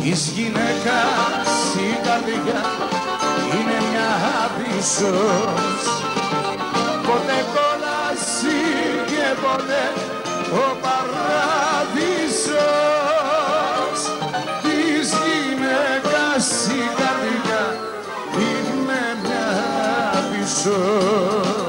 Της γυναίκας η καρδιά είναι μια άβυσσος, ποτέ κόλαση και ποτέ ο παράδεισος. Της γυναίκας η καρδιά είναι μια άβυσσος.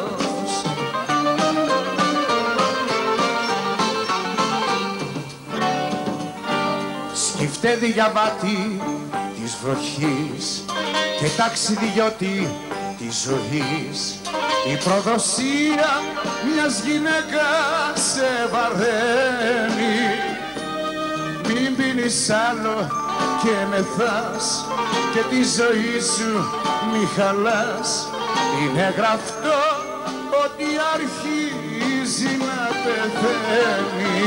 Σκυφτέδι για βάτη της βροχής και ταξιδιώτη της ζωής, η προδοσία μιας γυναίκας σε βαραίνει. Μην πίνεις άλλο και μεθάς και τη ζωή σου μη χαλάς. Είναι γραφτό ότι αρχίζει να πεθαίνει.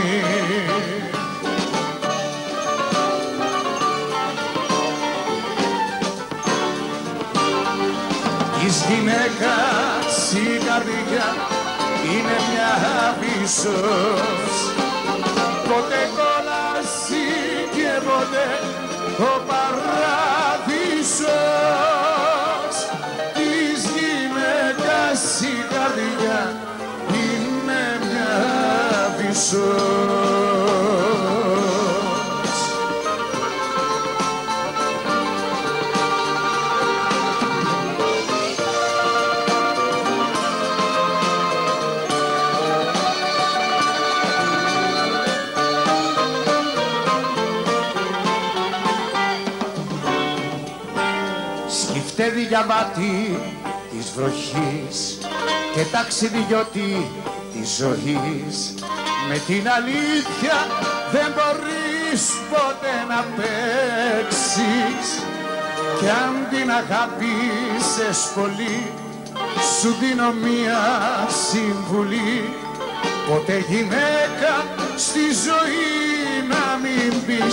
Της γυναίκας η καρδιά είναι μια άβυσσος, ποτέ κόλαση και ποτέ ο παράδεισος. Της γυναίκας η καρδιά είναι μια άβυσσος. Σκυφτέδι για βάτη της βροχής και ταξιδιώτη της ζωής, με την αλήθεια δεν μπορείς ποτέ να παίξεις. Κι αν την αγάπησες πολύ, σου δίνω μία συμβουλή: ποτέ γυναίκα στη ζωή να μην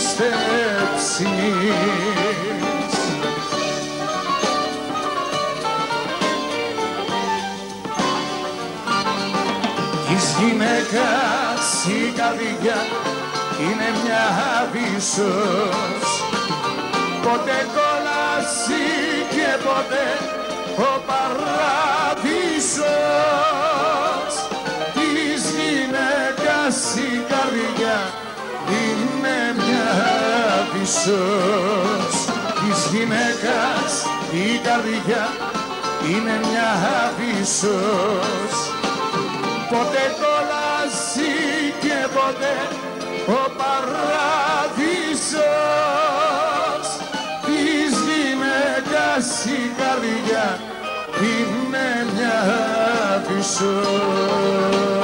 πιστέψεις. Της γυναίκας η καρδιά είναι μια άβυσσος, ποτέ κόλαση και ποτέ ο παράδεισος. Της γυναίκας η καρδιά είναι μια άβυσσος. Της γυναίκας η καρδιά είναι μια άβυσσος, ποτέ κόλαση και ποτέ ο παράδεισος. Της γυναίκας η καρδιά είναι μια άβυσσος.